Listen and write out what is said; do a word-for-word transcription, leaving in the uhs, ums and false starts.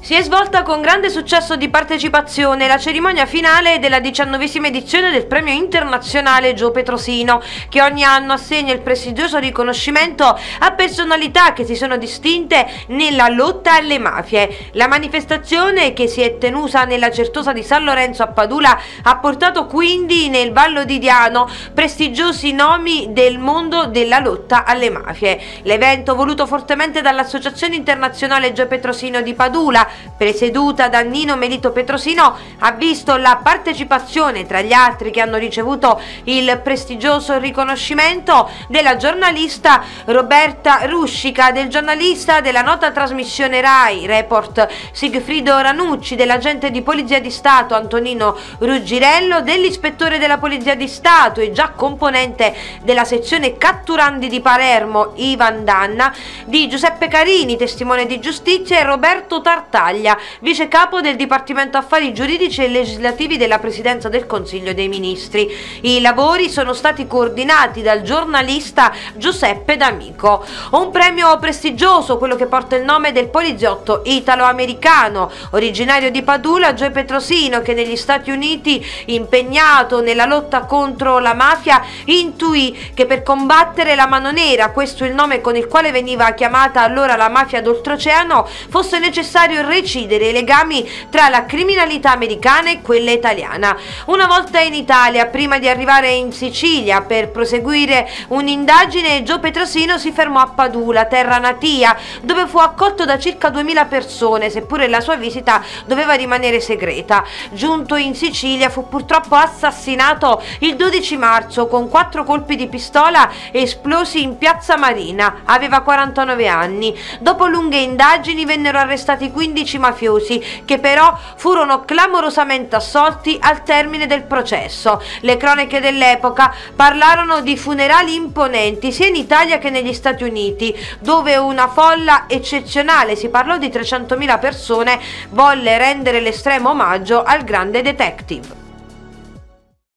Si è svolta con grande successo di partecipazione la cerimonia finale della diciannovesima edizione del Premio Internazionale Gio Petrosino, che ogni anno assegna il prestigioso riconoscimento a personalità che si sono distinte nella lotta alle mafie. La manifestazione, che si è tenuta nella Certosa di San Lorenzo a Padula, ha portato quindi nel Vallo di Diano prestigiosi nomi del mondo della lotta alle mafie. L'evento, voluto fortemente dall'Associazione Internazionale Gio Petrosino di Padula, presieduta da Nino Melito Petrosino, ha visto la partecipazione, tra gli altri che hanno ricevuto il prestigioso riconoscimento, della giornalista Roberta Ruscica, del giornalista della nota trasmissione Rai Report Sigfrido Ranucci, dell'agente di Polizia di Stato Antonino Ruggirello, dell'ispettore della Polizia di Stato e già componente della sezione catturandi di Palermo Ivan Danna, di Giuseppe Carini, testimone di giustizia, e Roberto Tartaglia, vice capo del Dipartimento Affari Giuridici e Legislativi della Presidenza del Consiglio dei Ministri. I lavori sono stati coordinati dal giornalista Giuseppe D'Amico. Un premio prestigioso, quello che porta il nome del poliziotto italo-americano originario di Padula, Gio Petrosino, che negli Stati Uniti, impegnato nella lotta contro la mafia, intuì che per combattere la mano nera, questo il nome con il quale veniva chiamata allora la mafia d'oltreoceano, fosse necessario recidere i legami tra la criminalità americana e quella italiana. Una volta in Italia, prima di arrivare in Sicilia per proseguire un'indagine, Gio Petrosino si fermò a Padula, terra natia, dove fu accolto da circa duemila persone, seppure la sua visita doveva rimanere segreta. Giunto in Sicilia fu purtroppo assassinato il dodici marzo con quattro colpi di pistola esplosi in Piazza Marina. Aveva quarantanove anni. Dopo lunghe indagini vennero arrestati quindici mafiosi, che però furono clamorosamente assolti al termine del processo. Le cronache dell'epoca parlarono di funerali imponenti sia in Italia che negli Stati Uniti, dove una folla eccezionale, si parlò di trecentomila persone, volle rendere l'estremo omaggio al grande detective.